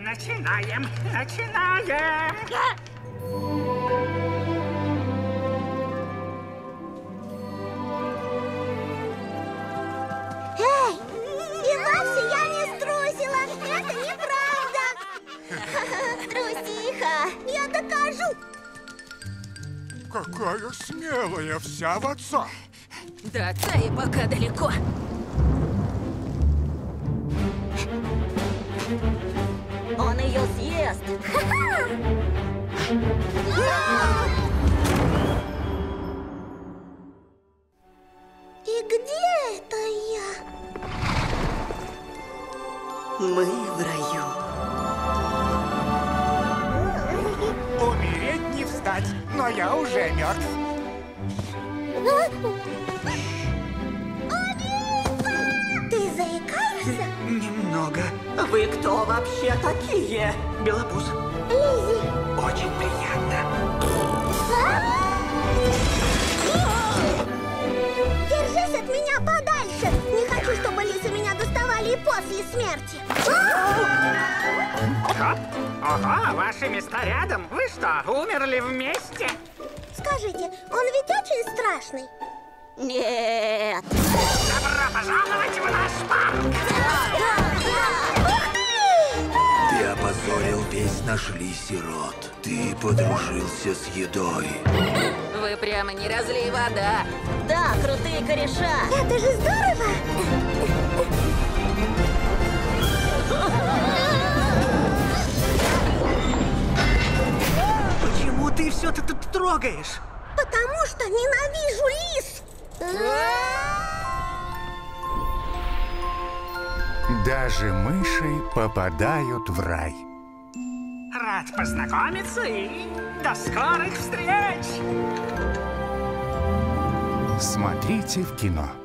Начинаем. Эй, и вовсе я не струсила. Это неправда. Трусиха, я докажу. Какая смелая, вся в отца. До отца и пока далеко. Он ее съест. И где это я? Мы в раю. Умереть не встать, но я уже мертв. Ты заикаешься? Немного. Вы кто вообще такие? Белобус. Лиззи. Очень приятно. Держись от меня подальше. Не хочу, чтобы лисы меня доставали и после смерти. Ого, ваши места рядом. Вы что, умерли вместе? Скажите, он ведь очень страшный? Нет. Добро пожаловать в наш парк! Ух ты! Ты опозорил весь наш лисий род. Ты подружился с едой. Вы прямо не разлей вода. Да, крутые кореша. Это же здорово! Почему ты все трогаешь? Потому что ненавижу лис! Даже мыши попадают в рай. Рад познакомиться и до скорых встреч! Смотрите в кино.